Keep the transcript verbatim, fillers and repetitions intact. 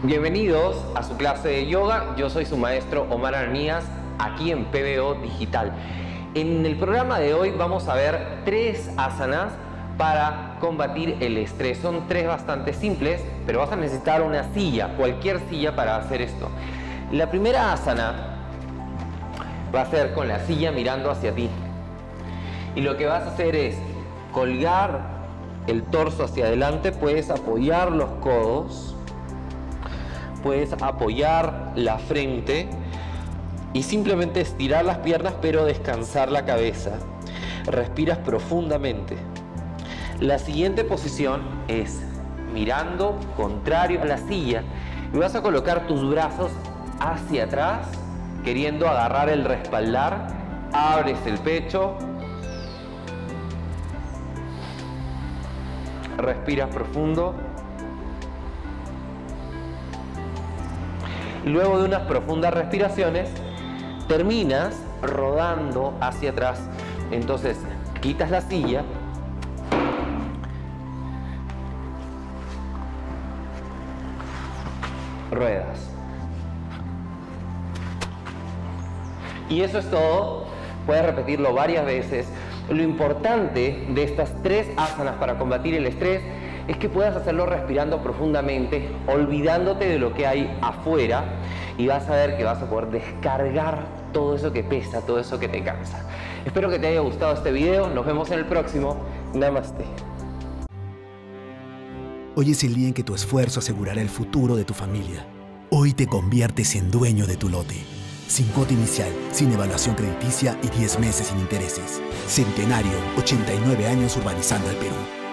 Bienvenidos a su clase de yoga. Yo soy su maestro Omar Arnías, aquí en P B O Digital. En el programa de hoy vamos a ver tres asanas para combatir el estrés. Son tres bastante simples, pero vas a necesitar una silla, cualquier silla para hacer esto. La primera asana va a ser con la silla mirando hacia ti. Y lo que vas a hacer es colgar el torso hacia adelante, puedes apoyar los codos, puedes apoyar la frente y simplemente estirar las piernas pero descansar la cabeza. Respiras profundamente. La siguiente posición es mirando contrario a la silla y vas a colocar tus brazos hacia atrás queriendo agarrar el respaldar. Abres el pecho, respiras profundo. Luego de unas profundas respiraciones, terminas rodando hacia atrás. Entonces, quitas la silla, ruedas. Y eso es todo. Puedes repetirlo varias veces. Lo importante de estas tres asanas para combatir el estrés es que puedas hacerlo respirando profundamente, olvidándote de lo que hay afuera, y vas a ver que vas a poder descargar todo eso que pesa, todo eso que te cansa. Espero que te haya gustado este video. Nos vemos en el próximo. Namaste. Hoy es el día en que tu esfuerzo asegurará el futuro de tu familia. Hoy te conviertes en dueño de tu lote. Sin cuota inicial, sin evaluación crediticia y diez meses sin intereses. Centenario, ochenta y nueve años urbanizando al Perú.